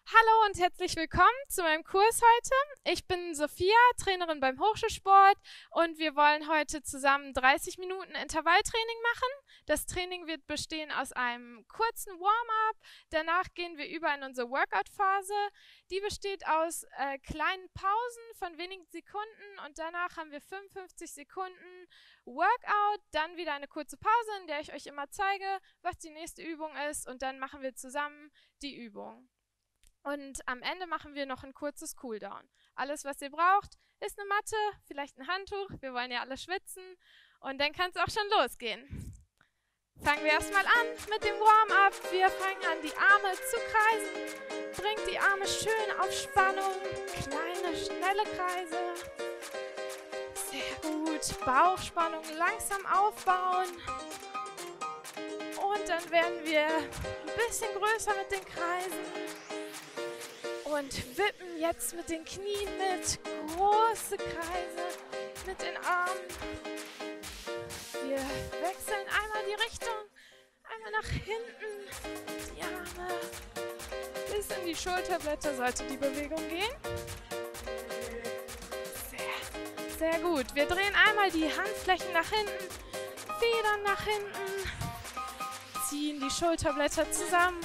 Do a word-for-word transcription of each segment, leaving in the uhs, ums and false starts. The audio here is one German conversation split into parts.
Hallo und herzlich willkommen zu meinem Kurs heute. Ich bin Sophia, Trainerin beim Hochschulsport und wir wollen heute zusammen dreißig Minuten Intervalltraining machen. Das Training wird bestehen aus einem kurzen Warm-up, danach gehen wir über in unsere Workout-Phase. Die besteht aus äh, kleinen Pausen von wenigen Sekunden und danach haben wir fünfundfünfzig Sekunden Workout, dann wieder eine kurze Pause, in der ich euch immer zeige, was die nächste Übung ist und dann machen wir zusammen die Übung. Und am Ende machen wir noch ein kurzes Cooldown. Alles, was ihr braucht, ist eine Matte, vielleicht ein Handtuch. Wir wollen ja alle schwitzen. Und dann kann es auch schon losgehen. Fangen wir erstmal an mit dem Warm-up. Wir fangen an, die Arme zu kreisen. Bringt die Arme schön auf Spannung. Kleine, schnelle Kreise. Sehr gut. Bauchspannung langsam aufbauen. Und dann werden wir ein bisschen größer mit den Kreisen. Und wippen jetzt mit den Knien mit, große Kreise mit den Armen. Wir wechseln einmal die Richtung, einmal nach hinten, die Arme. Bis in die Schulterblätter sollte die Bewegung gehen. Sehr, sehr gut. Wir drehen einmal die Handflächen nach hinten, Federn nach hinten, ziehen die Schulterblätter zusammen.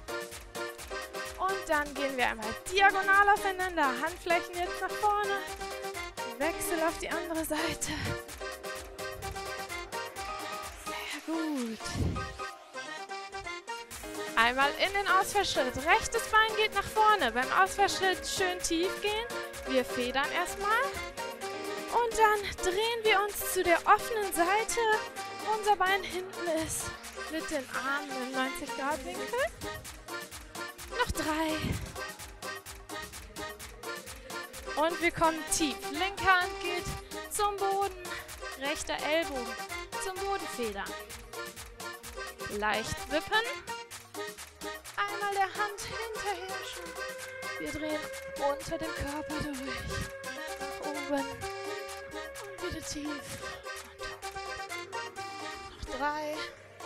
Und dann gehen wir einmal diagonal aufeinander, Handflächen jetzt nach vorne, Wechsel auf die andere Seite. Sehr gut. Einmal in den Ausfallschritt, rechtes Bein geht nach vorne, beim Ausfallschritt schön tief gehen, wir federn erstmal. Und dann drehen wir uns zu der offenen Seite, unser Bein hinten ist, mit den Armen im neunzig Grad Winkel. Noch drei. Und wir kommen tief. Linke Hand geht zum Boden. Rechter Ellbogen zum Boden federn. Leicht wippen. Einmal der Hand hinterherschen. Wir drehen unter dem Körper durch. Nach oben. Und wieder tief. Und noch drei.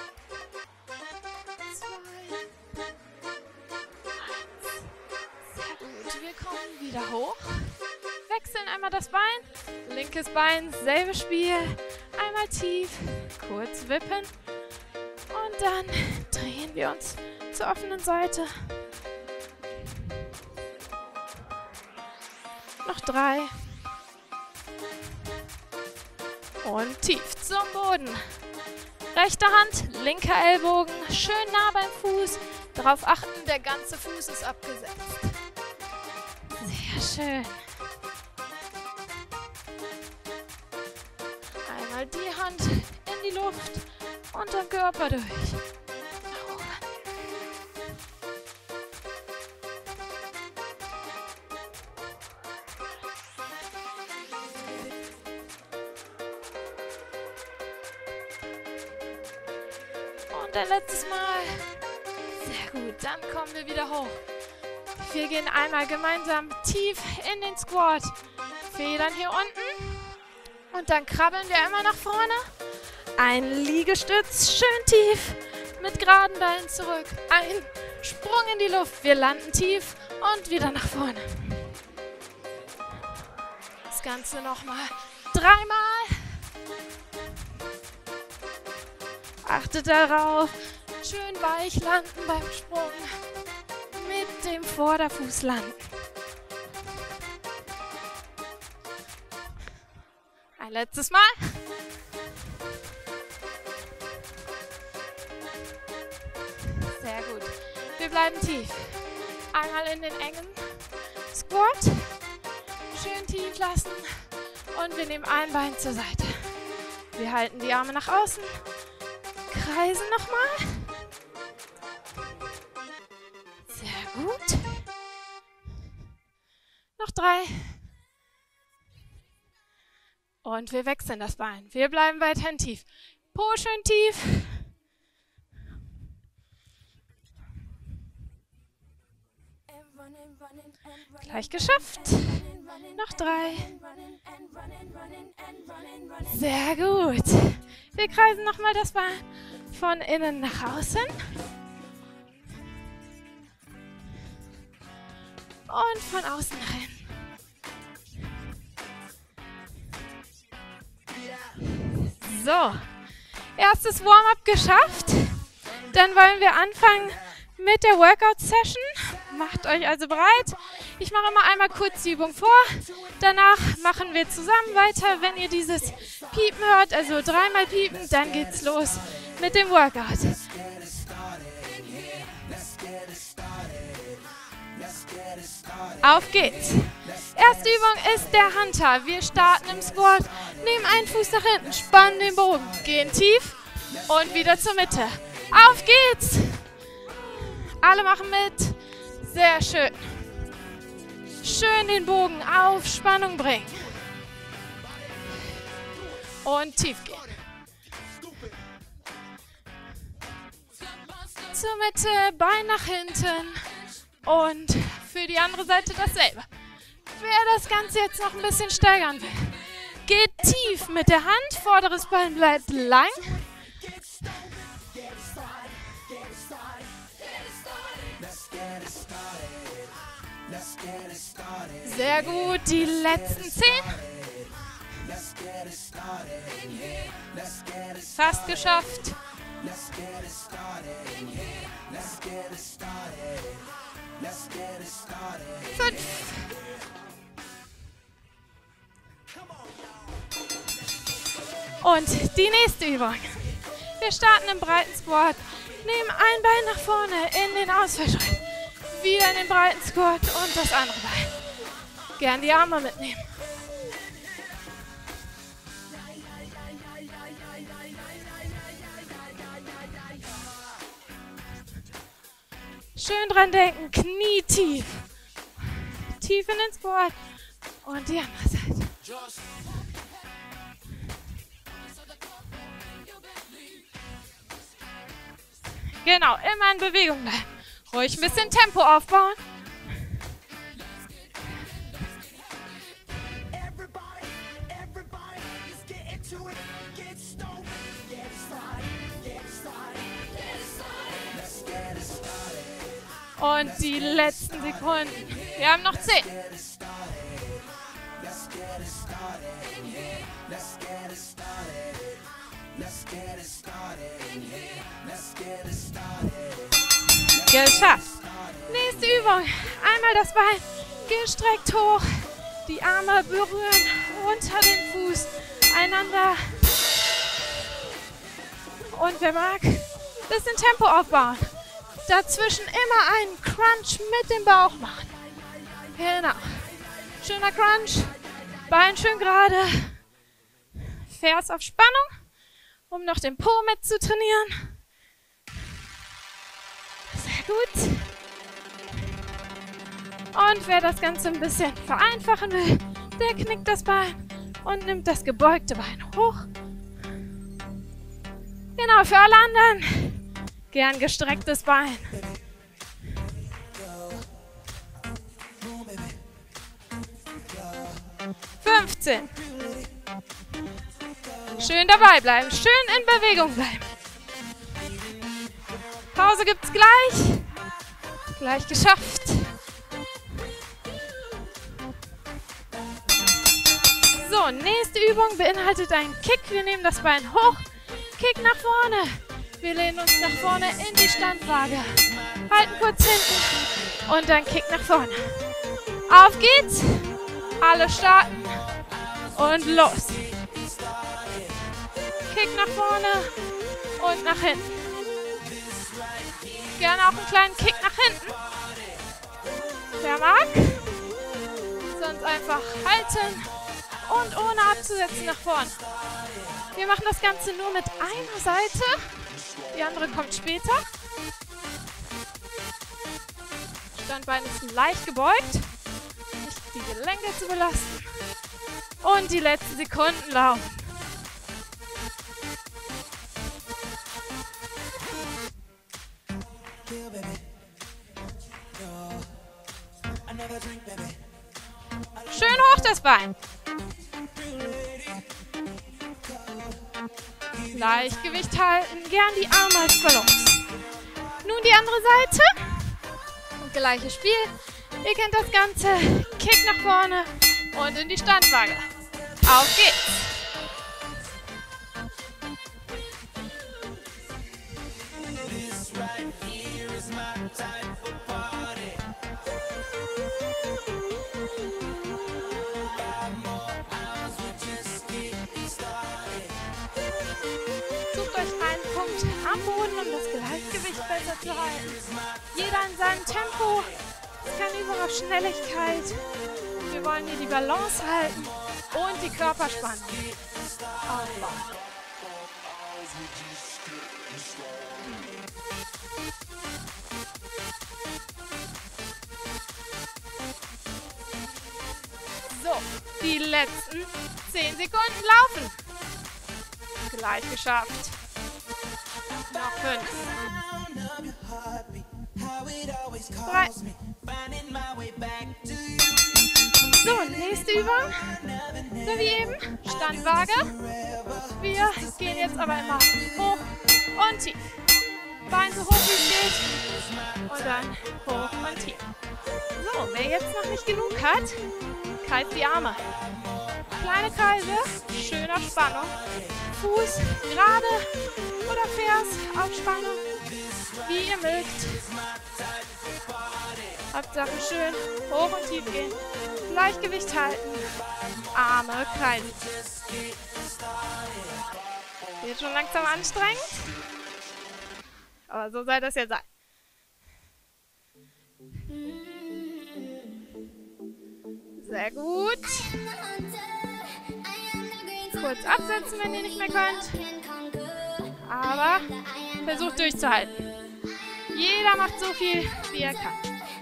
Wieder hoch. Wechseln einmal das Bein. Linkes Bein, selbes Spiel. Einmal tief, kurz wippen. Und dann drehen wir uns zur offenen Seite. Noch drei. Und tief zum Boden. Rechte Hand, linker Ellbogen, schön nah beim Fuß. Darauf achten, der ganze Fuß ist abgesetzt. Sehr schön. Einmal die Hand in die Luft und den Körper durch. Nach oben. Und ein letztes Mal. Sehr gut, dann kommen wir wieder hoch. Wir gehen einmal gemeinsam tief in den Squat. Federn hier unten. Und dann krabbeln wir einmal nach vorne. Ein Liegestütz, schön tief. Mit geraden Beinen zurück. Ein Sprung in die Luft. Wir landen tief und wieder nach vorne. Das Ganze nochmal dreimal. Achtet darauf. Schön weich landen beim Sprung. Mit dem Vorderfuß landen. Ein letztes Mal. Sehr gut. Wir bleiben tief. Einmal in den engen Squat. Schön tief lassen. Und wir nehmen ein Bein zur Seite. Wir halten die Arme nach außen. Kreisen nochmal. Sehr gut. Noch drei. Und wir wechseln das Bein. Wir bleiben weiterhin tief. Po schön tief. Gleich geschafft. Noch drei. Sehr gut. Wir kreisen nochmal das Bein von innen nach außen. Und von außen rein. So, erstes Warm-up geschafft. Dann wollen wir anfangen mit der Workout-Session. Macht euch also bereit. Ich mache immer einmal kurz die Übung vor. Danach machen wir zusammen weiter. Wenn ihr dieses Piepen hört, also dreimal piepen, dann geht's los mit dem Workout. Auf geht's. Erste Übung ist der Hunter. Wir starten im Squat, nehmen einen Fuß nach hinten, spannen den Bogen, gehen tief und wieder zur Mitte. Auf geht's. Alle machen mit. Sehr schön. Schön den Bogen auf Spannung bringen. Und tief gehen. Zur Mitte, Bein nach hinten. Und für die andere Seite dasselbe. Wer das Ganze jetzt noch ein bisschen steigern will, geht tief mit der Hand. Vorderes Bein bleibt lang. Sehr gut, die letzten zehn. Fast geschafft. Fünf. Und die nächste Übung. Wir starten im breiten Squat, nehmen ein Bein nach vorne in den Ausfallschritt, wieder in den breiten Squat und das andere Bein. Gern die Arme mitnehmen. Schön dran denken, Knie tief. Tief in den Squat und die andere Seite. Genau, immer in Bewegung bleiben. Ruhig ein bisschen Tempo aufbauen. Und die letzten Sekunden. Wir haben noch zehn. Geschafft. Nächste Übung. Einmal das Bein gestreckt hoch. Die Arme berühren unter den Fuß einander. Und wer mag, ein bisschen Tempo aufbauen. Dazwischen immer einen Crunch mit dem Bauch machen. Genau. Schöner Crunch. Bein schön gerade. Ferse auf Spannung, um noch den Po mit zu trainieren. Sehr gut. Und wer das Ganze ein bisschen vereinfachen will, der knickt das Bein und nimmt das gebeugte Bein hoch. Genau, für alle anderen gern gestrecktes Bein. fünfzehn. Schön dabei bleiben, schön in Bewegung bleiben. Pause gibt's gleich. Gleich geschafft. So, nächste Übung beinhaltet einen Kick. Wir nehmen das Bein hoch, Kick nach vorne. Wir lehnen uns nach vorne in die Standwaage. Halten kurz hinten und dann Kick nach vorne. Auf geht's. Alle starten und los. Kick nach vorne und nach hinten. Gerne auch einen kleinen Kick nach hinten. Wer mag. Sonst einfach halten und ohne abzusetzen nach vorne. Wir machen das Ganze nur mit einer Seite. Die andere kommt später. Standbein ist leicht gebeugt. Nicht die Gelenke zu belasten. Und die letzten Sekunden laufen. Schön hoch das Bein. Gleichgewicht halten, gern die Arme als Balance. Nun die andere Seite. Und gleiches Spiel. Ihr kennt das Ganze. Kick nach vorne und in die Standwaage. Auf geht's. Sucht euch einen Punkt am Boden, um das Gleichgewicht besser zu halten. Jeder in seinem Tempo. Keine Übung auf Schnelligkeit. Wir wollen hier die Balance halten und die Körperspannung aufbauen. So, die letzten zehn Sekunden laufen. Gleich geschafft. Noch fünf. Drei. So, nächste Übung. So wie eben. Standwaage. Wir gehen jetzt aber immer hoch und tief. Bein so hoch wie es geht. Und dann hoch und tief. So, wer jetzt noch nicht genug hat, kreift die Arme. Kleine Kreise, schön auf Spannung. Fuß gerade oder Ferse auf Spannung, wie ihr mögt. Hauptsache schön hoch und tief gehen. Gleichgewicht halten. Arme kreisen. Wird schon langsam anstrengend. Aber so soll das ja sein. Sehr gut. Kurz absetzen, wenn ihr nicht mehr könnt. Aber versucht durchzuhalten. Jeder macht so viel, wie er kann.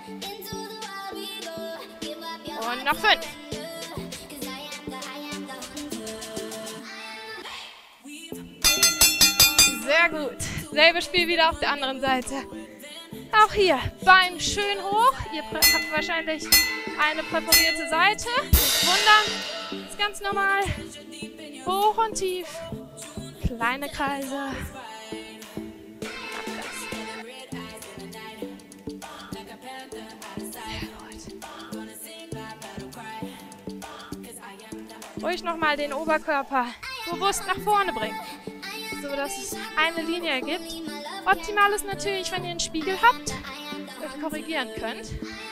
Und noch fünf. Sehr gut. Selbes Spiel wieder auf der anderen Seite. Auch hier, Bein schön hoch. Ihr habt wahrscheinlich eine präparierte Seite. Nicht wundern. Ist ganz normal. Hoch und tief. Kleine Kreise. Ruhig nochmal den Oberkörper bewusst nach vorne bringen, so dass es eine Linie ergibt. Optimal ist natürlich, wenn ihr einen Spiegel habt, euch korrigieren könnt.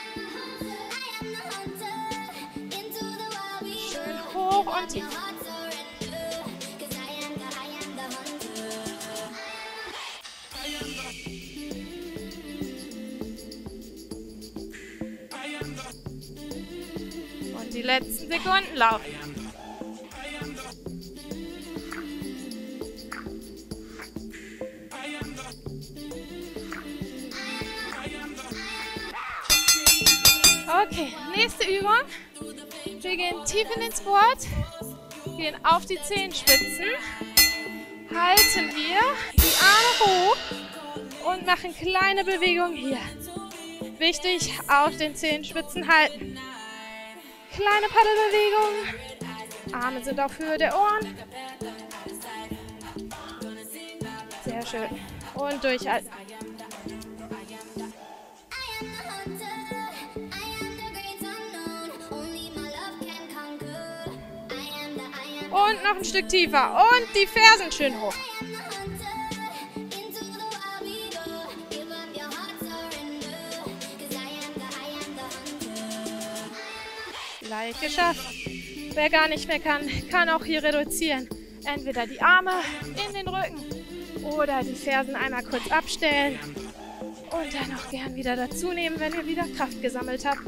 Schön hoch und tief. Und die letzten Sekunden laufen. Okay, nächste Übung. Wir gehen tief in den Squat, gehen auf die Zehenspitzen, halten hier die Arme hoch und machen kleine Bewegungen hier. Wichtig, auf den Zehenspitzen halten. Kleine Paddelbewegungen. Arme sind auf Höhe der Ohren. Sehr schön. Und durchhalten. Und noch ein Stück tiefer. Und die Fersen schön hoch. Gleich geschafft. Wer gar nicht mehr kann, kann auch hier reduzieren. Entweder die Arme in den Rücken oder die Fersen einmal kurz abstellen. Und dann auch gern wieder dazu nehmen, wenn ihr wieder Kraft gesammelt habt.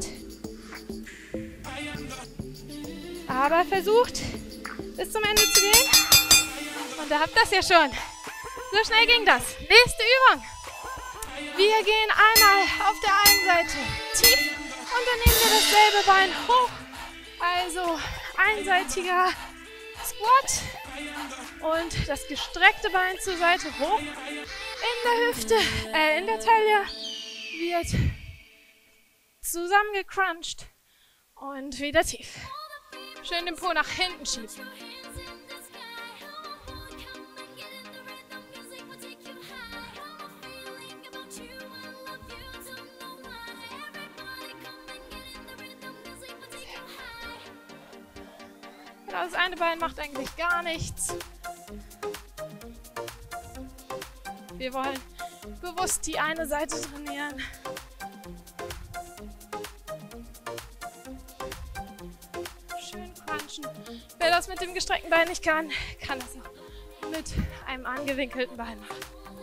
Aber versucht, bis zum Ende zu gehen. Und da habt ihr das ja schon. So schnell ging das. Nächste Übung. Wir gehen einmal auf der einen Seite tief und dann nehmen wir dasselbe Bein hoch. Also einseitiger Squat und das gestreckte Bein zur Seite hoch. In der Hüfte, äh, in der Taille wird zusammengecrunched und wieder tief. Schön den Po nach hinten schieben. Das eine Bein macht eigentlich gar nichts. Wir wollen bewusst die eine Seite trainieren. Schön crunchen. Wer das mit dem gestreckten Bein nicht kann, kann das auch mit einem angewinkelten Bein machen.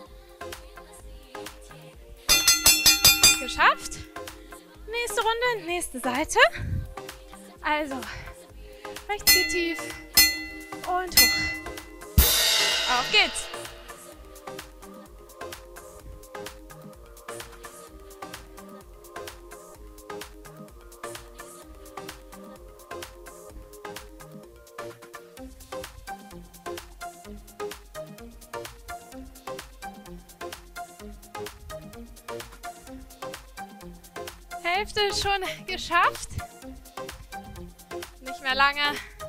Geschafft. Nächste Runde, nächste Seite. Also, rechts geht tief und hoch. Auf geht's. Hälfte schon geschafft. Nicht mehr lange.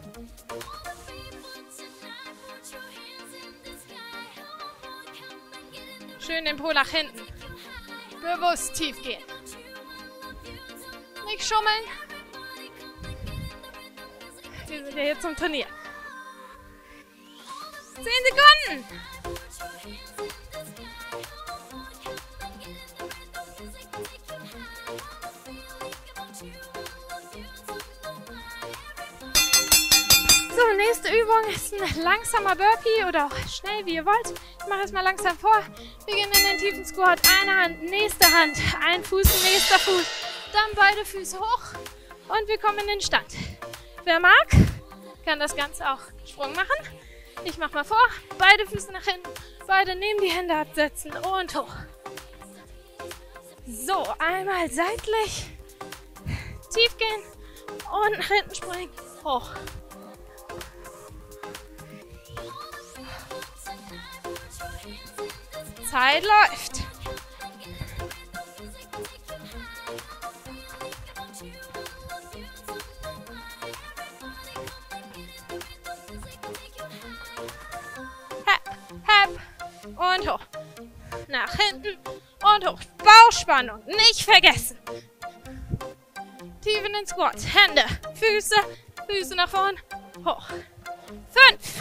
Schön den Po nach hinten. Bewusst tief gehen. Nicht schummeln. Wir sind ja hier zum Trainieren. Zehn Sekunden. So, nächste Übung ist ein langsamer Burpee oder auch schnell, wie ihr wollt. Ich mache es mal langsam vor. Wir gehen in den tiefen Squat. Eine Hand, nächste Hand, ein Fuß, nächster Fuß. Dann beide Füße hoch und wir kommen in den Stand. Wer mag, kann das Ganze auch Sprung machen. Ich mache mal vor. Beide Füße nach hinten, beide neben die Hände absetzen und hoch. So, einmal seitlich, tief gehen und nach hinten springen, hoch. Zeit läuft. Hep, hep und hoch. Nach hinten und hoch. Bauchspannung, nicht vergessen. Tief in den Squat. Hände, Füße, Füße nach vorn, hoch. Fünf.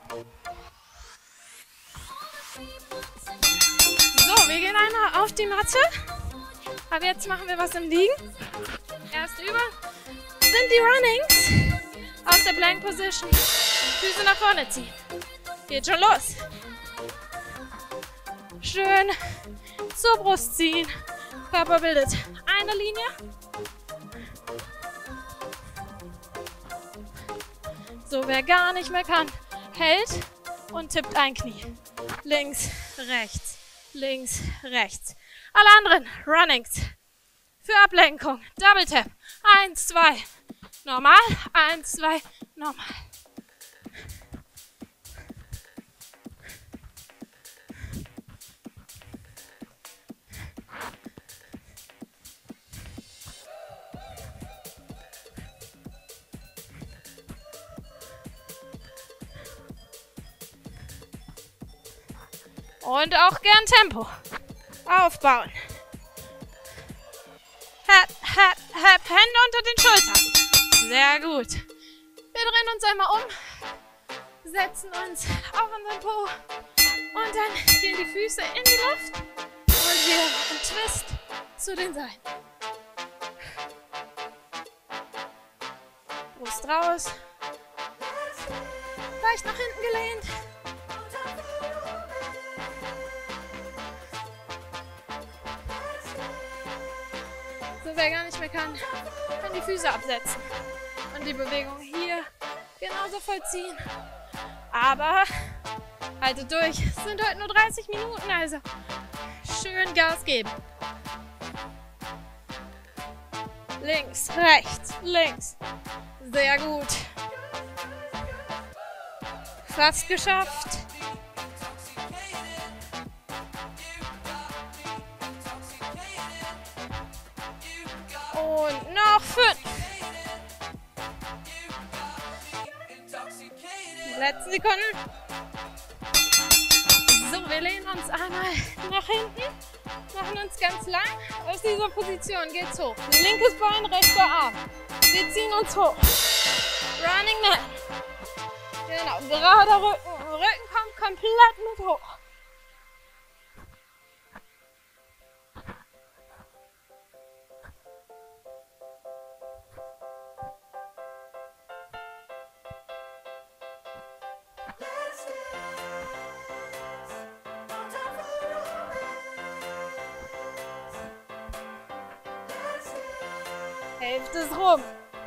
So, wir gehen einmal auf die Matte. Aber jetzt machen wir was im Liegen. Erste Übung sind die Runnings. Aus der Plank Position. Füße nach vorne ziehen. Geht schon los. Schön zur Brust ziehen. Körper bildet eine Linie. So, wer gar nicht mehr kann, hält und tippt ein Knie. Links, rechts. Links, rechts. Alle anderen Runnings für Ablenkung. Double Tap. Eins, zwei. Normal. Eins, zwei. Normal. Und auch gern Tempo. Aufbauen. Hep, hep, hep. Hände unter den Schultern. Sehr gut. Wir drehen uns einmal um. Setzen uns auf unseren Po. Und dann gehen die Füße in die Luft. Und wir machen Twist zu den Seiten. Brust raus. Leicht nach hinten gelehnt. So, wer gar nicht mehr kann, kann die Füße absetzen und die Bewegung hier genauso vollziehen. Aber haltet durch, es sind heute nur dreißig Minuten, also schön Gas geben. Links, rechts, links. Sehr gut. Fast geschafft. Und noch fünf. Die letzten Sekunden. So, wir lehnen uns einmal nach hinten, machen uns ganz lang. Aus dieser Position geht's hoch. Linkes Bein, rechter Arm. Wir ziehen uns hoch. Running Man. Genau, gerader Rücken. Rücken kommt komplett mit hoch. Hälfte ist rum.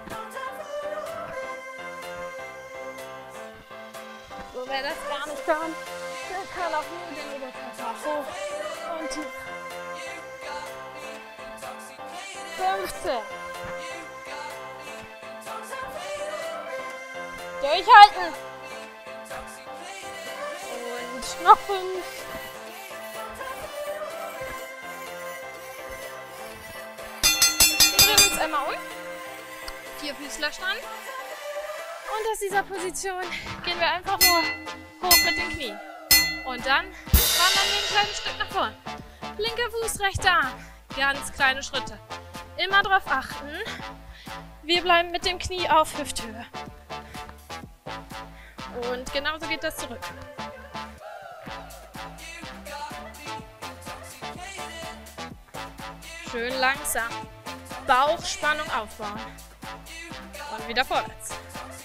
So, wer das gar nicht kann, der kann auch nur den Oberkörper hoch und tief. fünfzehn. Durchhalten. Und noch fünf. Wir drehen uns einmal um. Vierfüßlerstand. Und aus dieser Position gehen wir einfach nur hoch mit den Knien. Und dann wandern wir ein kleines Stück nach vorn. Linker Fuß, rechter Arm. Ganz kleine Schritte. Immer darauf achten, wir bleiben mit dem Knie auf Hüfthöhe. Und genauso geht das zurück. Schön langsam. Bauchspannung aufbauen. Und wieder vorwärts.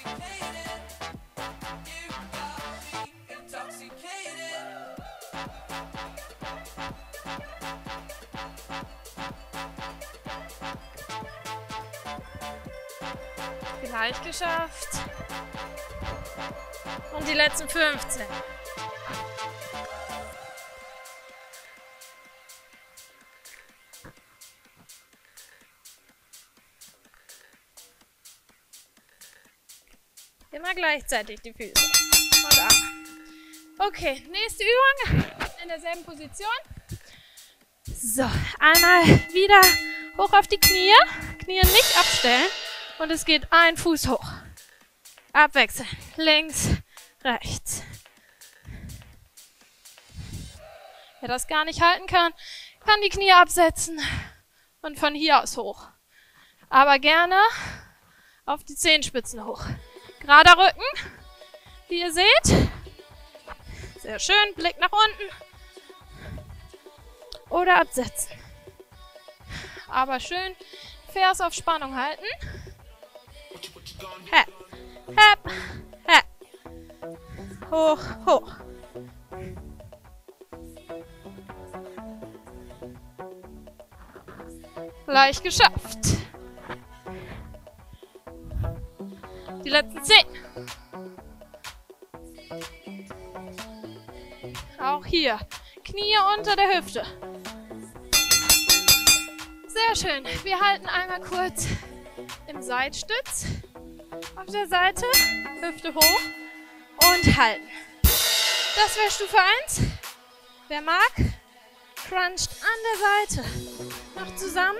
Vielleicht geschafft. Und die letzten fünfzehn. Immer gleichzeitig die Füße und Arme. Okay, nächste Übung in derselben Position. So, einmal wieder hoch auf die Knie. Knie nicht abstellen. Und es geht ein Fuß hoch. Abwechseln. Links, rechts. Wer das gar nicht halten kann, kann die Knie absetzen und von hier aus hoch. Aber gerne auf die Zehenspitzen hoch. Gerader Rücken, wie ihr seht. Sehr schön. Blick nach unten. Oder absetzen. Aber schön Ferse auf Spannung halten. Hep, hep, hep. Hoch, hoch. Leicht geschafft. Die letzten zehn. Auch hier. Knie unter der Hüfte. Sehr schön. Wir halten einmal kurz im Seitstütz. Auf der Seite. Hüfte hoch. Und halten. Das wäre Stufe eins. Wer mag, cruncht an der Seite. Noch zusammen.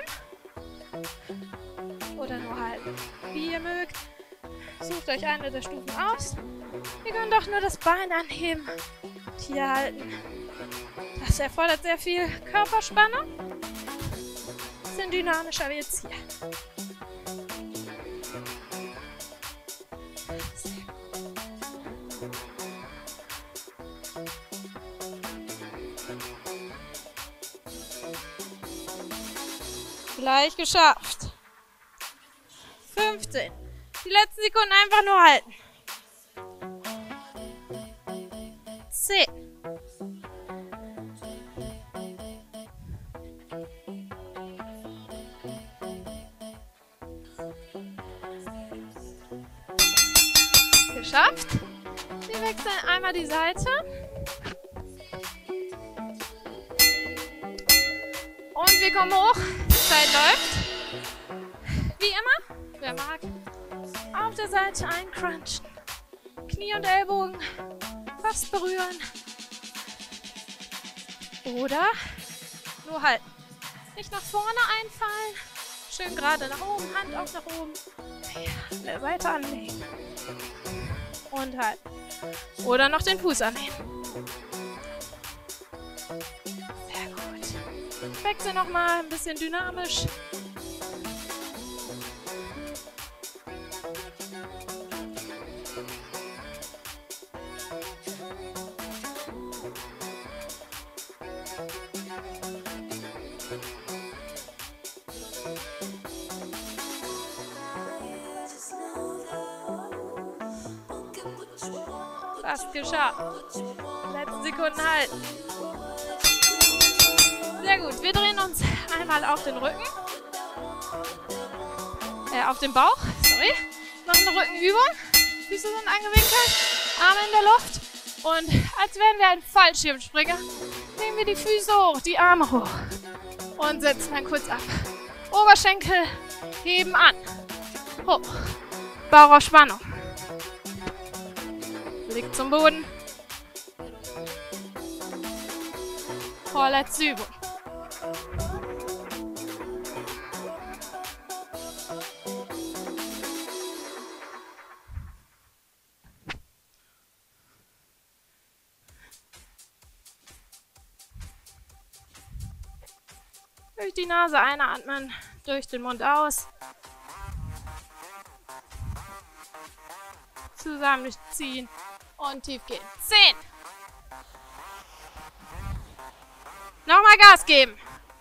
Oder nur halten. Wie ihr mögt. Sucht euch eine der Stufen aus. Ihr könnt auch nur das Bein anheben und hier halten. Das erfordert sehr viel Körperspannung. Bisschen dynamischer wie jetzt hier. Gleich geschafft. fünfzehn. Die letzten Sekunden einfach nur halten. zehn. Geschafft. Wir wechseln einmal die Seite. Und wir kommen hoch. Die Zeit läuft. Wie immer. Wer mag, auf der Seite eincrunchen. Knie und Ellbogen fast berühren. Oder nur halten. Nicht nach vorne einfallen. Schön gerade nach oben, Hand auch nach oben. Ja, weiter anlegen. Und halten. Oder noch den Fuß annehmen. Sehr gut. Ich wechsle nochmal ein bisschen dynamisch. Fast geschafft. Letzte Sekunden halten. Sehr gut. Wir drehen uns einmal auf den Rücken. Äh, auf den Bauch. Sorry. Machen eine Rückenübung. Füße sind angewinkelt. Arme in der Luft. Und als wären wir ein Fallschirmspringer, nehmen wir die Füße hoch, die Arme hoch. Und setzen dann kurz ab. Oberschenkel heben an. Hoch. Bauch auf Spannung. Blick zum Boden. Vorletzte Übung. Durch die Nase einatmen, durch den Mund aus. Zusammenziehen und tief gehen. Zehn. Nochmal Gas geben.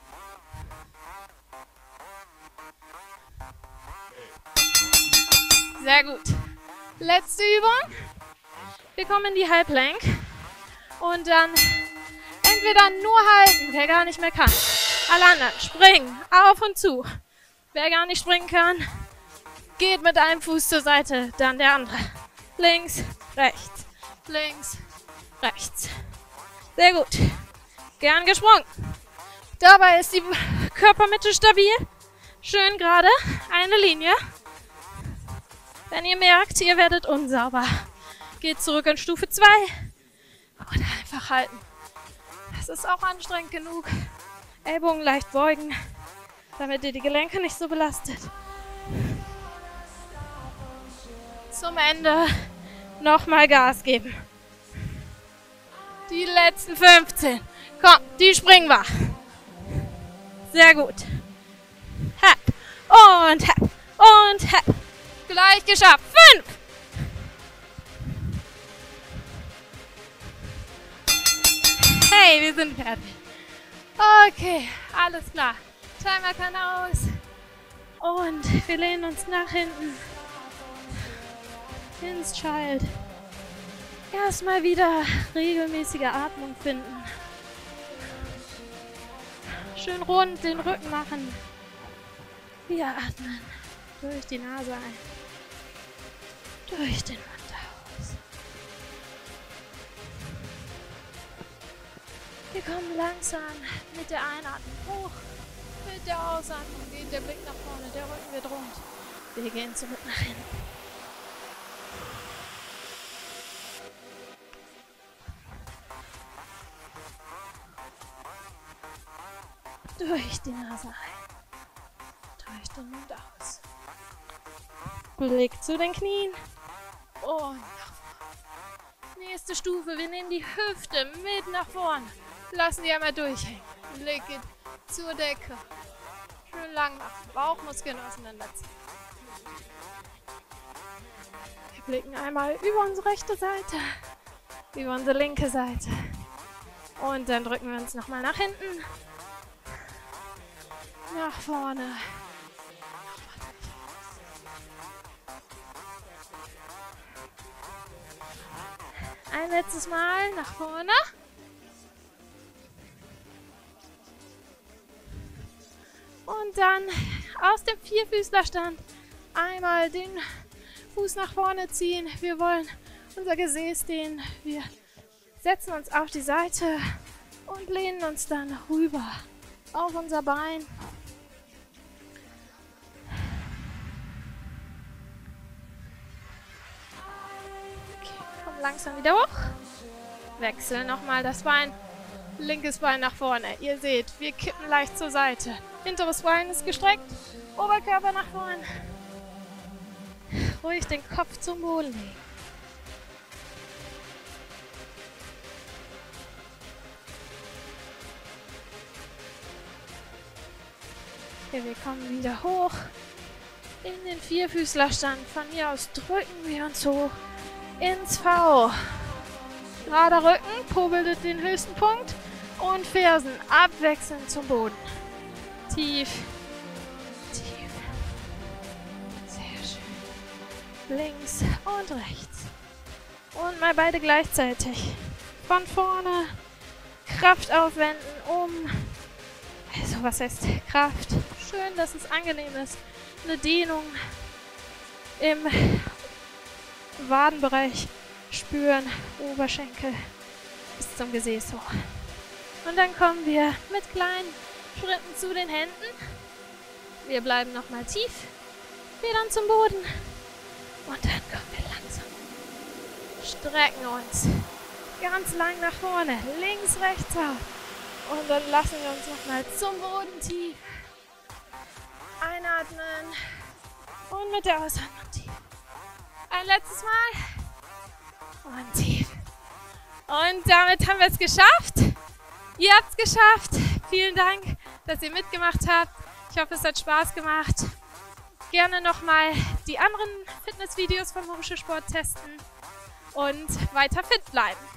Sehr gut. Letzte Übung. Wir kommen in die Halbplank. Und dann entweder nur halten, wer gar nicht mehr kann. Alle anderen springen auf und zu. Wer gar nicht springen kann, geht mit einem Fuß zur Seite, dann der andere. Links, rechts, links, rechts. Sehr gut. Gern gesprungen. Dabei ist die Körpermitte stabil. Schön gerade. Eine Linie. Wenn ihr merkt, ihr werdet unsauber, geht zurück in Stufe zwei. Und einfach halten. Das ist auch anstrengend genug. Ellbogen leicht beugen, damit ihr die Gelenke nicht so belastet. Zum Ende nochmal Gas geben. Die letzten fünfzehn. Komm, die springen wir. Sehr gut. Hep und hep und hep. Gleich geschafft. Fünf. Hey, wir sind fertig. Okay, alles klar. Timer kann aus. Und wir lehnen uns nach hinten. Ins Child. Erstmal wieder regelmäßige Atmung finden. Schön rund den Rücken machen. Wir atmen. Durch die Nase ein. Durch den Mund aus. Wir kommen langsam mit der Einatmung hoch. Mit der Ausatmung geht der Blick nach vorne. Der Rücken wird rund. Wir gehen zurück nach hinten. Durch die Nase ein. Durch den Mund aus. Blick zu den Knien. Und nach vorne. Nächste Stufe. Wir nehmen die Hüfte mit nach vorne. Lassen die einmal durchhängen. Blick geht zur Decke. Schön lang machen. Bauchmuskeln auseinanderziehen. Wir blicken einmal über unsere rechte Seite. Über unsere linke Seite. Und dann drücken wir uns nochmal nach hinten. Nach vorne. Ein letztes Mal nach vorne. Und dann aus dem Vierfüßlerstand einmal den Fuß nach vorne ziehen. Wir wollen unser Gesäß dehnen. Wir setzen uns auf die Seite und lehnen uns dann rüber auf unser Bein. Langsam wieder hoch. Wechseln nochmal das Bein. Linkes Bein nach vorne. Ihr seht, wir kippen leicht zur Seite. Hinteres Bein ist gestreckt. Oberkörper nach vorne. Ruhig den Kopf zum Boden legen. Okay, wir kommen wieder hoch in den Vierfüßlerstand. Von hier aus drücken wir uns hoch ins V. Gerader Rücken, Po bildet den höchsten Punkt und Fersen abwechselnd zum Boden. Tief, tief. Sehr schön. Links und rechts. Und mal beide gleichzeitig. Von vorne. Kraft aufwenden, um... Also, was heißt Kraft? Schön, dass es angenehm ist. Eine Dehnung im Wadenbereich spüren. Oberschenkel bis zum Gesäß hoch. Und dann kommen wir mit kleinen Schritten zu den Händen. Wir bleiben nochmal tief. Federn zum Boden. Und dann kommen wir langsam. Strecken uns ganz lang nach vorne. Links, rechts auf. Und dann lassen wir uns nochmal zum Boden tief. Einatmen. Und mit der Ausatmung tief. Ein letztes Mal. Und tief. Und damit haben wir es geschafft. Ihr habt es geschafft. Vielen Dank, dass ihr mitgemacht habt. Ich hoffe, es hat Spaß gemacht. Gerne nochmal die anderen Fitnessvideos vom Hochschulsport testen und weiter fit bleiben.